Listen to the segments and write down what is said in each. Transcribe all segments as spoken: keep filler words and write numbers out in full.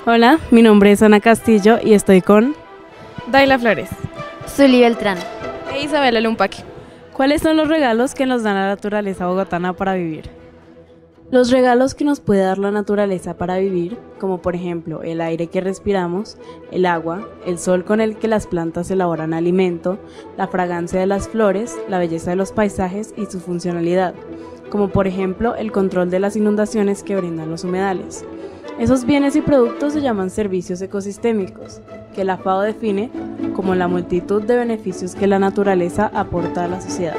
Hola, mi nombre es Ana Castillo y estoy con... Daila Flores. Zuli Beltrán. E Isabela Lumpaque. ¿Cuáles son los regalos que nos da la naturaleza bogotana para vivir? Los regalos que nos puede dar la naturaleza para vivir, como por ejemplo el aire que respiramos, el agua, el sol con el que las plantas elaboran alimento, la fragancia de las flores, la belleza de los paisajes y su funcionalidad, como por ejemplo el control de las inundaciones que brindan los humedales. Esos bienes y productos se llaman servicios ecosistémicos, que la FAO define como la multitud de beneficios que la naturaleza aporta a la sociedad.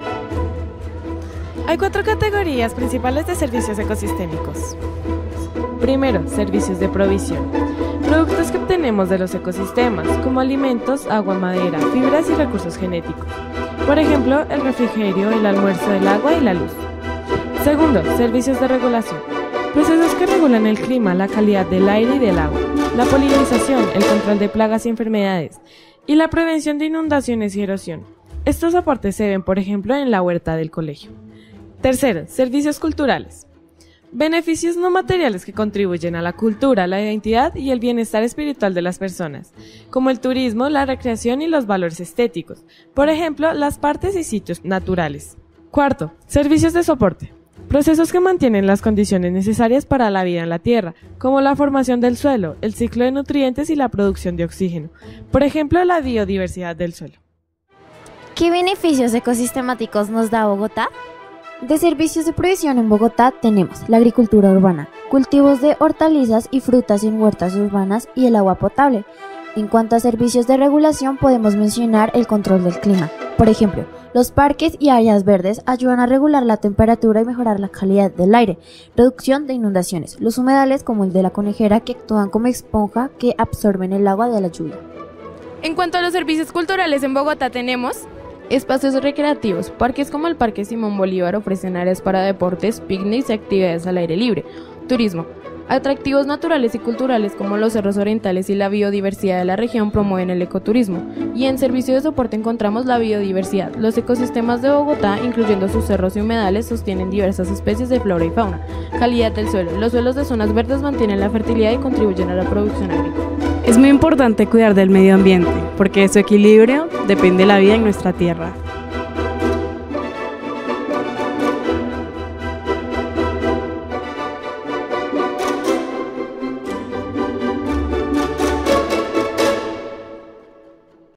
Hay cuatro categorías principales de servicios ecosistémicos. Primero, servicios de provisión. Productos que obtenemos de los ecosistemas, como alimentos, agua, madera, fibras y recursos genéticos. Por ejemplo, el refrigerio, el almuerzo, el agua y la luz. Segundo, servicios de regulación. Procesos que regulan el clima, la calidad del aire y del agua, la polinización, el control de plagas y enfermedades, y la prevención de inundaciones y erosión. Estos aportes se ven, por ejemplo, en la huerta del colegio. Tercero, servicios culturales. Beneficios no materiales que contribuyen a la cultura, la identidad y el bienestar espiritual de las personas, como el turismo, la recreación y los valores estéticos, por ejemplo, las partes y sitios naturales. Cuarto, servicios de soporte. Procesos que mantienen las condiciones necesarias para la vida en la Tierra, como la formación del suelo, el ciclo de nutrientes y la producción de oxígeno, por ejemplo, la biodiversidad del suelo. ¿Qué beneficios ecosistemáticos nos da Bogotá? De servicios de provisión en Bogotá tenemos la agricultura urbana, cultivos de hortalizas y frutas en huertas urbanas y el agua potable. En cuanto a servicios de regulación podemos mencionar el control del clima. Por ejemplo, los parques y áreas verdes ayudan a regular la temperatura y mejorar la calidad del aire, reducción de inundaciones, los humedales como el de la Conejera que actúan como esponja que absorben el agua de la lluvia. En cuanto a los servicios culturales en Bogotá tenemos espacios recreativos. Parques como el Parque Simón Bolívar ofrecen áreas para deportes, picnics y actividades al aire libre. Turismo. Atractivos naturales y culturales como los cerros orientales y la biodiversidad de la región promueven el ecoturismo. Y en servicio de soporte encontramos la biodiversidad. Los ecosistemas de Bogotá, incluyendo sus cerros y humedales, sostienen diversas especies de flora y fauna. Calidad del suelo. Los suelos de zonas verdes mantienen la fertilidad y contribuyen a la producción agrícola. Es muy importante cuidar del medio ambiente, porque de su equilibrio depende la vida en nuestra tierra.